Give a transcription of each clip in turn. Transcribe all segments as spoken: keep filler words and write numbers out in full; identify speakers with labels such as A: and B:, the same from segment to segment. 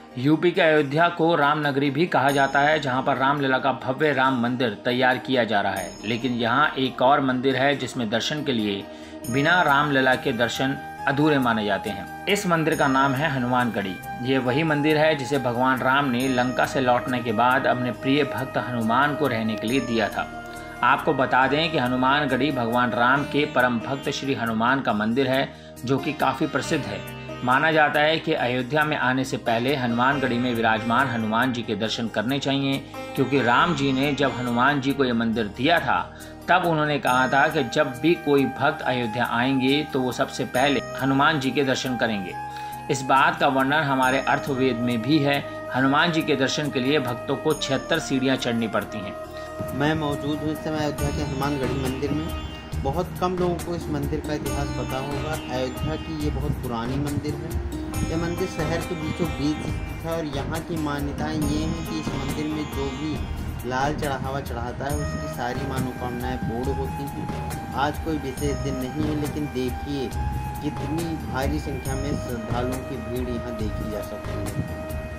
A: UP के अयोध्या को राम नगरी भी कहा जाता है, जहां पर रामलला का भव्य राम मंदिर तैयार किया जा रहा है। लेकिन यहां एक और मंदिर है जिसमें दर्शन के लिए बिना रामलला के दर्शन अधूरे माने जाते हैं। इस मंदिर का नाम है हनुमानगढ़ी। ये वही मंदिर है जिसे भगवान राम ने लंका से लौटने के बाद अपने प्रिय भक्त हनुमान को रहने के लिए दिया था। आपको बता दें कि हनुमानगढ़ी भगवान राम के परम भक्त श्री हनुमान का मंदिर है, जो कि काफ़ी प्रसिद्ध है। माना जाता है कि अयोध्या में आने से पहले हनुमानगढ़ी में विराजमान हनुमान जी के दर्शन करने चाहिए, क्योंकि राम जी ने जब हनुमान जी को यह मंदिर दिया था तब उन्होंने कहा था कि जब भी कोई भक्त अयोध्या आएंगे तो वो सबसे पहले हनुमान जी के दर्शन करेंगे। इस बात का वर्णन हमारे अर्थवेद में भी है। हनुमान जी के दर्शन के लिए भक्तों को छिहत्तर सीढ़ियाँ चढ़नी पड़ती हैं।
B: मैं मौजूद हूँ इस समय अयोध्या के हनुमानगढ़ी मंदिर में। बहुत कम लोगों को इस मंदिर का इतिहास पता होगा। अयोध्या की ये बहुत पुरानी मंदिर है। यह मंदिर शहर के बीचों बीच स्थित है और यहाँ की मान्यताएं ये हैं कि इस मंदिर में जो भी लाल चढ़ावा चढ़ाता है उसकी सारी मनोकामनाएं पूर्ण होती हैं। आज कोई विशेष दिन नहीं है, लेकिन देखिए कितनी भारी संख्या में श्रद्धालुओं की भीड़ यहाँ देखी जा सकती है।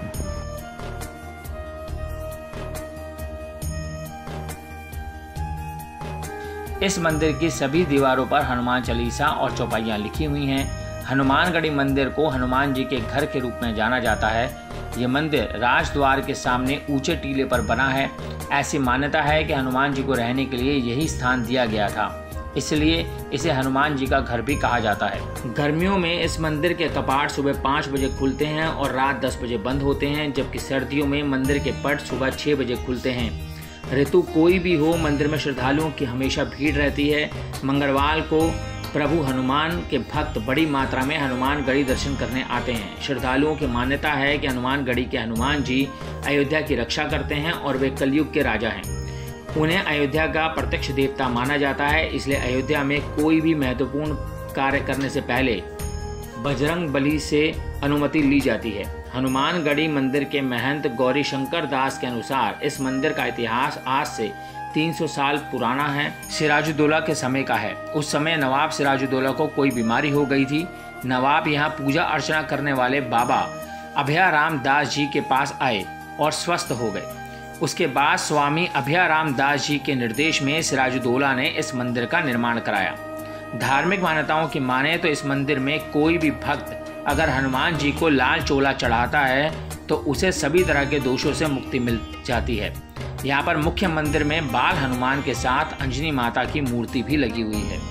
A: इस मंदिर की सभी दीवारों पर हनुमान चालीसा और चौपाइयाँ लिखी हुई हैं। हनुमानगढ़ी मंदिर को हनुमान जी के घर के रूप में जाना जाता है। ये मंदिर राजद्वार के सामने ऊंचे टीले पर बना है। ऐसी मान्यता है कि हनुमान जी को रहने के लिए यही स्थान दिया गया था, इसलिए इसे हनुमान जी का घर भी कहा जाता है। गर्मियों में इस मंदिर के कपाट सुबह पाँच बजे खुलते हैं और रात दस बजे बंद होते हैं, जबकि सर्दियों में मंदिर के पट सुबह छः बजे खुलते हैं। ऋतु कोई भी हो, मंदिर में श्रद्धालुओं की हमेशा भीड़ रहती है। मंगलवार को प्रभु हनुमान के भक्त बड़ी मात्रा में हनुमानगढ़ी दर्शन करने आते हैं। श्रद्धालुओं की मान्यता है कि हनुमानगढ़ी के हनुमान जी अयोध्या की रक्षा करते हैं और वे कलयुग के राजा हैं। उन्हें अयोध्या का प्रत्यक्ष देवता माना जाता है, इसलिए अयोध्या में कोई भी महत्वपूर्ण कार्य करने से पहले बजरंग बली से अनुमति ली जाती है। हनुमानगढ़ी मंदिर के महंत गौरी शंकर दास के अनुसार इस मंदिर का इतिहास आज से तीन सौ साल पुराना है। सिराजुद्दौला के समय का है। उस समय नवाब सिराजुद्दौला को कोई बीमारी हो गई थी। नवाब यहाँ पूजा अर्चना करने वाले बाबा अभयाराम दास जी के पास आए और स्वस्थ हो गए। उसके बाद स्वामी अभयाराम दास जी के निर्देश में सिराजुद्दौला ने इस मंदिर का निर्माण कराया। धार्मिक मान्यताओं की माने तो इस मंदिर में कोई भी भक्त अगर हनुमान जी को लाल चोला चढ़ाता है तो उसे सभी तरह के दोषों से मुक्ति मिल जाती है। यहाँ पर मुख्य मंदिर में बाल हनुमान के साथ अंजनी माता की मूर्ति भी लगी हुई है।